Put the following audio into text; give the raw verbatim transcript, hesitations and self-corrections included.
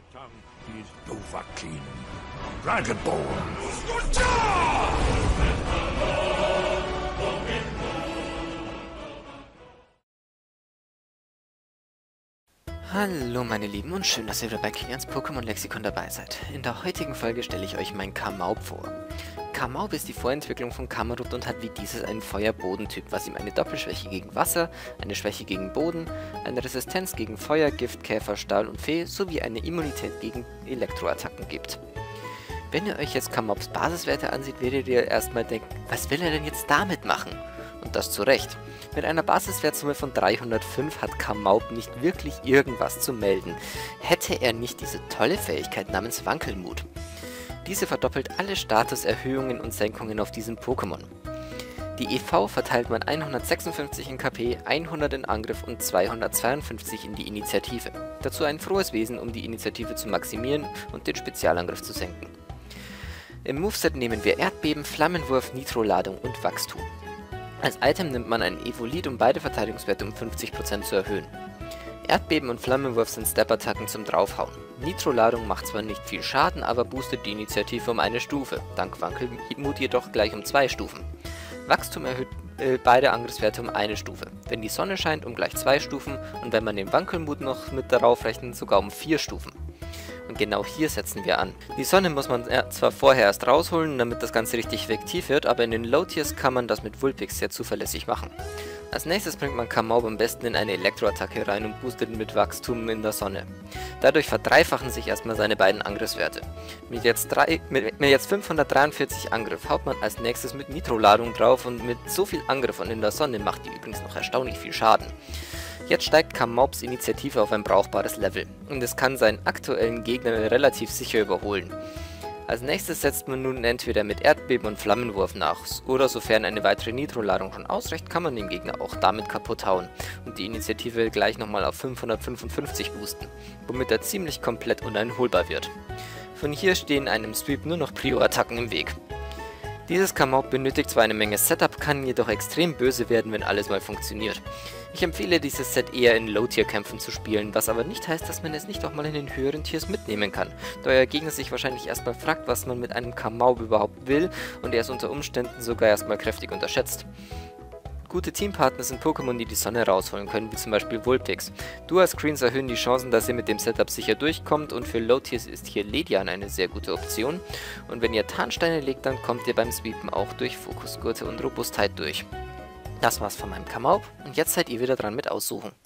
tongue is Dovahkiin, Dragonborn. Hallo meine Lieben und schön, dass ihr wieder bei Kilians Pokémon Lexikon dabei seid. In der heutigen Folge stelle ich euch mein Kamaup vor. Kamaup ist die Vorentwicklung von Camerupt und hat wie dieses einen Feuer-Boden-Typ, was ihm eine Doppelschwäche gegen Wasser, eine Schwäche gegen Boden, eine Resistenz gegen Feuer, Gift, Käfer, Stahl und Fee sowie eine Immunität gegen Elektroattacken gibt. Wenn ihr euch jetzt Kamaups Basiswerte ansieht, werdet ihr erstmal denken, was will er denn jetzt damit machen? Und das zu Recht. Mit einer Basiswertsumme von dreihundertfünf hat Kamaup nicht wirklich irgendwas zu melden, hätte er nicht diese tolle Fähigkeit namens Wankelmut. Diese verdoppelt alle Statuserhöhungen und Senkungen auf diesem Pokémon. Die E V verteilt man hundertsechsundfünfzig in K P, hundert in Angriff und zweihundertzweiundfünfzig in die Initiative. Dazu ein frohes Wesen, um die Initiative zu maximieren und den Spezialangriff zu senken. Im Moveset nehmen wir Erdbeben, Flammenwurf, Nitroladung und Wachstum. Als Item nimmt man ein Evolit, um beide Verteidigungswerte um fünfzig Prozent zu erhöhen. Erdbeben und Flammenwurf sind Step-Attacken zum Draufhauen. Nitroladung macht zwar nicht viel Schaden, aber boostet die Initiative um eine Stufe, dank Wankelmut jedoch gleich um zwei Stufen. Wachstum erhöht äh, beide Angriffswerte um eine Stufe, wenn die Sonne scheint um gleich zwei Stufen und wenn man den Wankelmut noch mit darauf rechnet, sogar um vier Stufen. Und genau hier setzen wir an. Die Sonne muss man ja zwar vorher erst rausholen, damit das Ganze richtig effektiv wird, aber in den Low-Tiers kann man das mit Vulpix sehr zuverlässig machen. Als nächstes bringt man Kamaup am besten in eine Elektroattacke rein und boostet mit Wachstum in der Sonne. Dadurch verdreifachen sich erstmal seine beiden Angriffswerte. Mit jetzt, drei, mit, mit jetzt fünfhundertdreiundvierzig Angriff haut man als nächstes mit Nitroladung drauf und mit so viel Angriff und in der Sonne macht die übrigens noch erstaunlich viel Schaden. Jetzt steigt Kamaups Initiative auf ein brauchbares Level und es kann seinen aktuellen Gegner relativ sicher überholen. Als nächstes setzt man nun entweder mit Erdbeben und Flammenwurf nach, oder sofern eine weitere Nitroladung schon ausreicht, kann man den Gegner auch damit kaputt hauen und die Initiative gleich nochmal auf fünfhundertfünfundfünfzig boosten, womit er ziemlich komplett uneinholbar wird. Von hier stehen einem Sweep nur noch Prio-Attacken im Weg. Dieses Kamaup benötigt zwar eine Menge Setup, kann jedoch extrem böse werden, wenn alles mal funktioniert. Ich empfehle dieses Set eher in Low-Tier-Kämpfen zu spielen, was aber nicht heißt, dass man es nicht auch mal in den höheren Tiers mitnehmen kann, da euer Gegner sich wahrscheinlich erstmal fragt, was man mit einem Kamaup überhaupt will und er es unter Umständen sogar erstmal kräftig unterschätzt. Gute Teampartner sind Pokémon, die die Sonne rausholen können, wie zum Beispiel Vulpix. Dual-Screens erhöhen die Chancen, dass ihr mit dem Setup sicher durchkommt und für Low-Tiers ist hier Ledian eine sehr gute Option. Und wenn ihr Tarnsteine legt, dann kommt ihr beim Sweepen auch durch Fokusgurte und Robustheit durch. Das war's von meinem Kamaup und jetzt seid ihr wieder dran mit Aussuchen.